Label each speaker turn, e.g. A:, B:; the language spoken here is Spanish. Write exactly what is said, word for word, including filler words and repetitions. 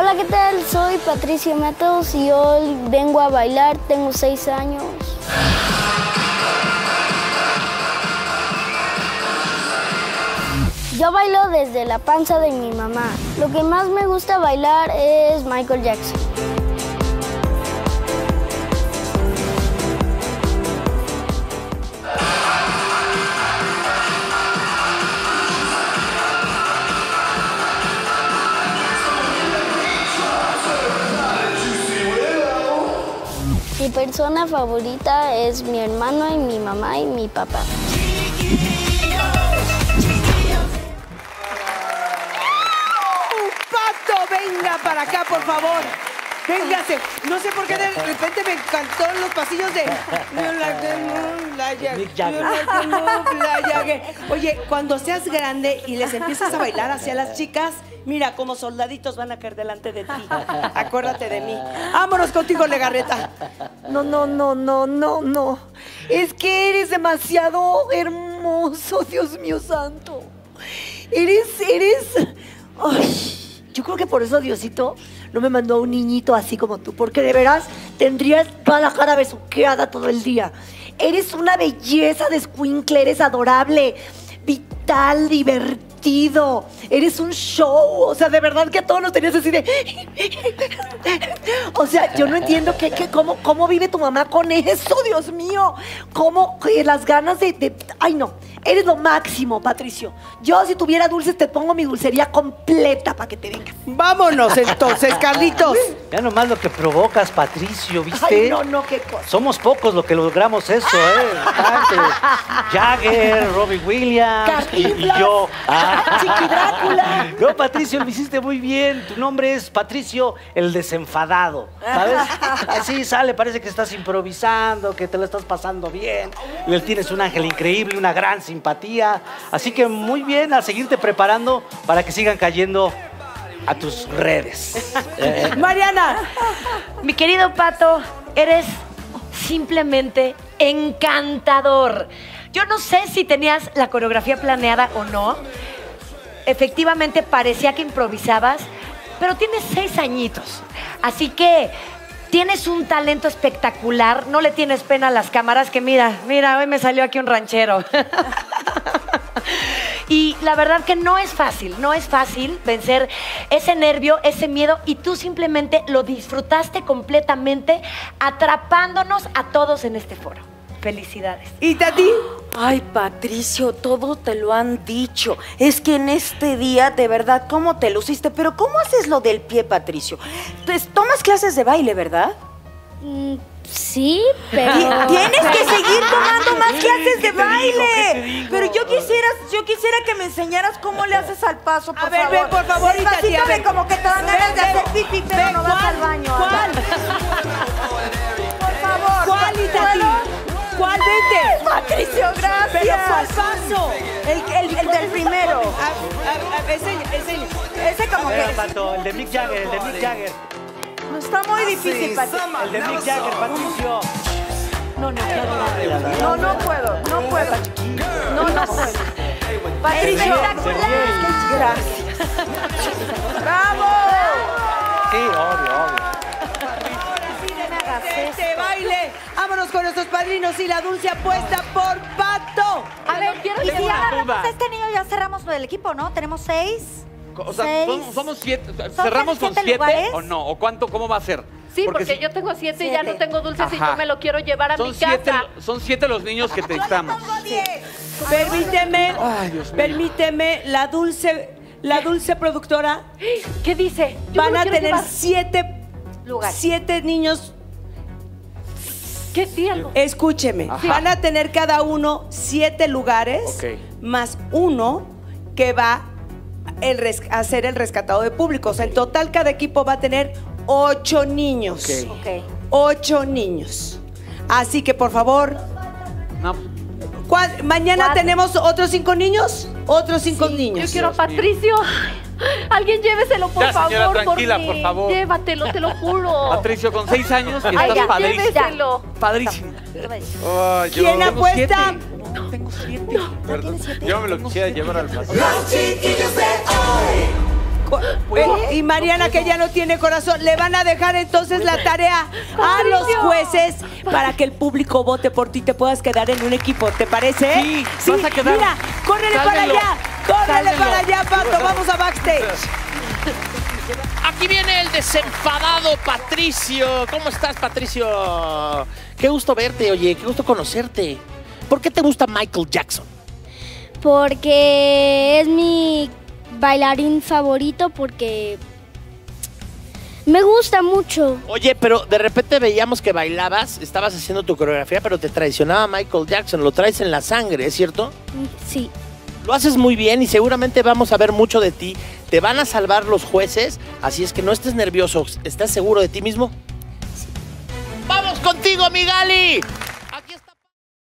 A: Hola, ¿qué tal? Soy Patricio Matos y hoy vengo a bailar, tengo seis años. Yo bailo desde la panza de mi mamá. Lo que más me gusta bailar es Michael Jackson. Mi persona favorita es mi hermano y mi mamá y mi papá.
B: ¡Pato, venga para acá, por favor! Véngase. No sé por qué de repente me encantó los pasillos de... Oye, cuando seas grande y les empiezas a bailar hacia las chicas, mira, como soldaditos van a caer delante de ti. Acuérdate de mí. Vámonos contigo, Legarreta. No, no, no, no, no, no. Es que eres demasiado hermoso, Dios mío santo. Eres, eres... Ay, yo creo que por eso Diosito no me mandó a un niñito así como tú, porque de veras tendrías toda la cara besuqueada todo el día. Eres una belleza de escuincle, eres adorable, vital, divertido. Eres un show, o sea, de verdad que a todos nos tenías así de... O sea, yo no entiendo que, que cómo, cómo vive tu mamá con eso, Dios mío. Cómo eh, las ganas de, de... Ay, no. Eres lo máximo, Patricio. Yo, si tuviera dulces, te pongo mi dulcería completa para que te vengas. Vámonos, entonces, Carlitos.
C: Ya nomás lo que provocas, Patricio, ¿viste?
B: Ay, no, no, qué cosa.
C: Somos pocos los que logramos eso, ¿eh? Jagger, Robbie Williams y, y yo. Ah.
B: Chiqui Drácula.
C: No, Patricio, lo hiciste muy bien. Tu nombre es Patricio el Desenfadado, ¿sabes? Así sale, parece que estás improvisando, que te lo estás pasando bien. Y él tienes un ángel increíble, una gran simpatía. Así que muy bien, a seguirte preparando para que sigan cayendo a tus redes. Eh.
B: Mariana.
D: Mi querido Pato, eres simplemente encantador. Yo no sé si tenías la coreografía planeada o no. Efectivamente parecía que improvisabas, pero tienes seis añitos. Así que tienes un talento espectacular. No le tienes pena a las cámaras, que mira, mira, hoy me salió aquí un ranchero. Y la verdad que no es fácil, no es fácil vencer ese nervio, ese miedo, y tú simplemente lo disfrutaste completamente, atrapándonos a todos en este foro. Felicidades.
B: ¿Y Tati?
E: Ay, Patricio, todo te lo han dicho. Es que en este día, de verdad, ¿cómo te luciste? Pero ¿cómo haces lo del pie, Patricio? Pues, tomas clases de baile, ¿verdad?
A: Mm, sí, pero...
E: Tienes que seguir tomando más clases de baile. Pero yo quisiera, yo quisiera que me enseñaras cómo le haces al paso, por
B: A ver,
E: favor.
B: ven, por favor, y Tati, a ver.
E: como que te dan ganas de hacer pipí, pero no vas al baño.
B: ¿Cuál?
E: Por favor.
B: ¿Cuál, Itati? ¿Cuál? Vente.
E: Patricio, gracias.
B: Pero ¿cuál paso?
E: El, el, el del primero.
B: A, a, a, enseña, enseña.
E: Ese como
C: A ver,
E: que...
C: Pato, el de Mick Jagger, el de Mick Jagger.
E: No está muy difícil, Patricio.
C: El de Mick Jagger, Patricio.
E: No, no, no, no puedo, no puedo. No, no puedo. Patricio, gracias. ¡Bravo!
C: Sí, obvio, obvio.
B: Este baile. Vámonos con nuestros padrinos y la dulce apuesta por Pato.
F: A ver, quiero y si agarramos a este niño, ya cerramos lo del equipo, ¿no? Tenemos seis.
G: O sea,
F: seis.
G: somos, somos siete.
F: ¿Son
G: ¿Cerramos con
F: siete
G: siete
F: lugares?
G: o no? ¿O cuánto, cómo va a ser?
H: Sí, porque,
G: si-
H: yo tengo siete, y
F: Siete.
H: ya no tengo dulces y
G: Ajá.
H: yo me lo quiero llevar a
G: son
H: mi
G: siete,
H: casa.
G: son siete los niños que te necesitamos.
B: Permíteme,
G: Ay, Dios mío.
B: permíteme, la dulce, la dulce productora.
H: ¿Qué dice? Yo me
B: Van
H: lo
B: a
H: quiero
B: tener
H: llevar.
B: siete,
F: Lugares.
B: siete niños.
H: ¿Qué digo?
B: Escúcheme,
G: Ajá.
B: van a tener cada uno siete lugares,
G: Ok.
B: más uno que va el res- a ser el rescatado de público. O sea, en total cada equipo va a tener ocho niños.
G: Ok.
F: Ok.
B: Ocho niños. Así que, por favor,
G: No,
B: ¿cuál- mañana
F: Cuatro.
B: tenemos otros cinco niños. Otros cinco niños.
H: Yo quiero a
G: Dios mío.
H: Patricio. Alguien lléveselo, por
G: Ya,
H: favor.
G: señora, tranquila,
H: mí.
G: por favor.
H: Llévatelo, te lo juro.
G: Patricio, con seis años y
H: Ay,
G: estás
H: ya,
G: padrísimo.
H: lléveselo.
G: Padrísimo. Ay, yo
B: ¿Quién
G: tengo
B: apuesta?
G: siete. No, tengo siete. Perdón. Yo me lo quisiera llevar al paseo.
B: ¿Cu- Eh, y Mariana, que ya no tiene corazón, le van a dejar entonces la tarea a los jueces para que el público vote por ti y te puedas quedar en un equipo. ¿Te parece?
G: Sí, vas a quedar.
B: Mira, córrele para
G: Sálvelo.
B: allá, córrele
G: Sálvelo.
B: para allá, Pato. Vamos a backstage.
I: Aquí viene el desenfadado Patricio. ¿Cómo estás, Patricio? Qué gusto verte, oye, qué gusto conocerte. ¿Por qué te gusta Michael Jackson?
A: Porque es mi bailarín favorito, porque me gusta mucho.
I: Oye, pero de repente veíamos que bailabas, estabas haciendo tu coreografía, pero te traicionaba Michael Jackson. Lo traes en la sangre, ¿es cierto?
A: Sí.
I: Lo haces muy bien y seguramente vamos a ver mucho de ti. Te van a salvar los jueces, así es que no estés nervioso. ¿Estás seguro de ti mismo? Sí. ¡Vamos contigo, mi Gali!